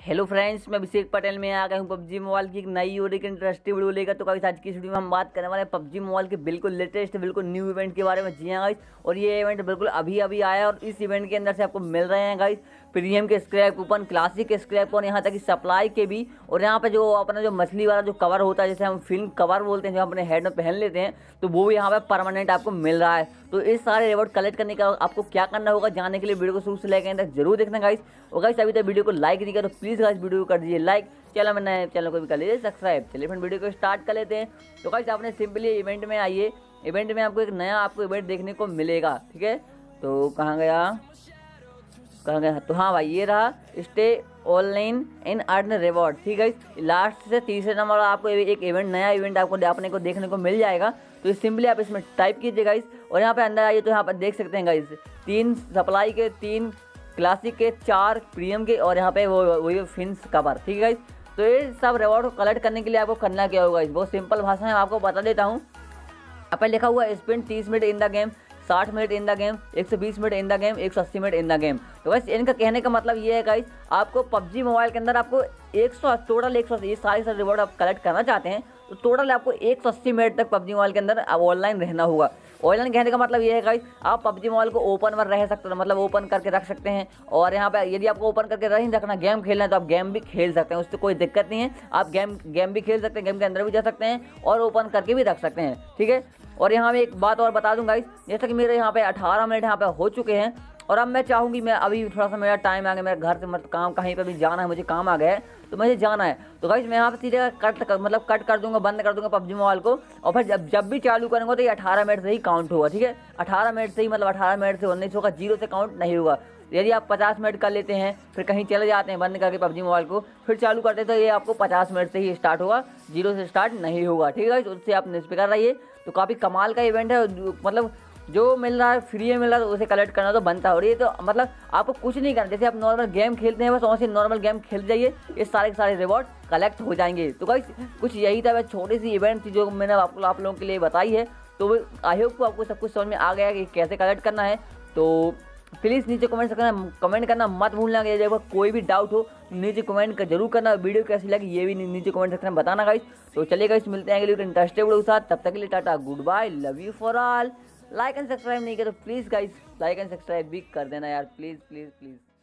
Hello friends, मैं अभिषेक पटेल में आ गया हूँ पबजी मोबाइल की एक नई और एक इंटरेस्टिंग वीडियो लेकर। तो गाइस आज की इस वीडियो में हम बात करने वाले हैं पबजी मोबाइल के बिल्कुल लेटेस्ट बिल्कुल न्यू इवेंट के बारे में। जी हाँ गाइस, और ये इवेंट बिल्कुल अभी अभी आया और इस इवेंट के अंदर से आपको मिल रहे हैं गाइस प्रीमियम के स्क्रैप कूपन, क्लासिक के स्क्रैप कूपन, यहाँ तक कि सप्लाई के भी। और यहाँ पे जो अपना जो मछली वाला जो कवर होता है, जैसे हम फिल्म कवर बोलते हैं, जो अपने हेड में पहन लेते हैं, तो वो भी यहाँ पे परमानेंट आपको मिल रहा है। तो इस सारे रिवॉर्ड कलेक्ट करने का आपको क्या करना होगा जानने के लिए वीडियो को शुरू से लेकर तक जरूर देखना गाइस। और गाइस अभी तक वीडियो को लाइक नहीं किया तो प्लीज़ गाइस वीडियो को कर दीजिए लाइक, चैनल में नए चैनल को भी कर लीजिए सब्सक्राइब। चलिए फिर वीडियो को स्टार्ट कर लेते हैं। तो गाइस आपने सिंपली इवेंट में आइए, इवेंट में आपको एक नया इवेंट देखने को मिलेगा। ठीक है, तो कहाँ गया तो हाँ भाई, ये रहा stay online in earn reward. ठीक है, लास्ट से तीसरे नंबर आपको एक इवेंट, नया इवेंट आपको अपने को देखने को मिल जाएगा। तो सिंपली आप इसमें टाइप कीजिए गाइस, और यहाँ पे अंदर आइए तो यहाँ पर देख सकते हैं गाइस 3 सप्लाई के, 3 क्लासिक के, 4 प्रीमियम के, और यहाँ पे वो फिन्स कवर। ठीक है गाइस, तो ये सब रिवॉर्ड को कलेक्ट करने के लिए आपको करना क्या होगा, बहुत सिंपल भाषा में आपको बता देता हूँ। यहाँ पर लिखा हुआ है spend 30 minute in the game, 60 minute in the game, 120 minute in the game, 180 minute in the game. तो गाइस इनका कहने का मतलब ये है गाइस, आपको पबजी मोबाइल के अंदर आपको 100 टोटल 180 ये सारे रिवॉर्ड आप कलेक्ट करना चाहते हैं तो टोटल आपको 180 मिनट तक पबजी मोबाइल के अंदर ऑनलाइन रहना होगा। ऑनलाइन कहने का मतलब ये है गाइस, आप पबजी मोबाइल को ओपन पर रह सकते हो, मतलब ओपन करके रख सकते हैं। और यहाँ पे यदि आपको ओपन करके नहीं रखना, गेम खेलना है, तो आप गेम भी खेल सकते हैं, उससे कोई दिक्कत नहीं है। आप गेम भी खेल सकते हैं, गेम के अंदर भी जा सकते हैं और ओपन करके भी रख सकते हैं। ठीक है, और यहाँ में एक बात और बता दूँ गाइस, जैसा कि मेरे यहाँ पे 18 मिनट यहाँ पे हो चुके हैं, और अब मैं चाहूँगी, मैं अभी थोड़ा सा मेरा टाइम आ गया, मेरे घर से मतलब काम कहीं पर भी जाना है, मुझे काम आ गया है तो मुझे जाना है। तो गाइस मैं यहाँ पे सीधे कट कर दूंगा, बंद कर दूंगा पबजी मोबाइल को, और फिर जब भी चालू करूँगा तो ये 18 मिनट से ही काउंट होगा। ठीक है, 18 मिनट से ही, मतलब 18 मिनट से 19 होगा, 0 से काउंट नहीं होगा। यदि आप 50 मिनट कर लेते हैं, फिर कहीं चले जाते हैं बंद करके पबजी मोबाइल को, फिर चालू करते हैं, तो ये आपको 50 मिनट से ही स्टार्ट होगा, 0 से स्टार्ट नहीं होगा। ठीक है, उससे आप निष्फिक्र रहिए। तो काफ़ी कमाल का इवेंट है, मतलब जो मिल रहा है फ्री में मिल रहा है तो उसे कलेक्ट करना तो बनता है। और ये तो मतलब आपको कुछ नहीं करना, जैसे आप नॉर्मल गेम खेलते हैं बस वैसे नॉर्मल गेम खेल जाइए, ये सारे के सारे रिवॉर्ड कलेक्ट हो जाएंगे। तो गाइस कुछ यही था, वह छोटी सी इवेंट थी जो मैंने आप लोगों के लिए बताई है। तो आई होप को आपको सब कुछ समझ में आ गया कि कैसे कलेक्ट करना है। तो प्लीज़ नीचे कमेंट करना मत भूलना। जब कोई भी डाउट हो नीचे कमेंट जरूर करना। वीडियो कैसी लगी ये भी नीचे कमेंट सेक्शन में बताना गाइस। तो चलिए गाइस, मिलते हैं अगले इंटरेस्टेड वीडियो के साथ, तब तक के लिए tata good bye, love you for all. Like and subscribe नहीं किया तो please guys like and subscribe भी कर देना यार, प्लीज़ प्लीज़ प्लीज़।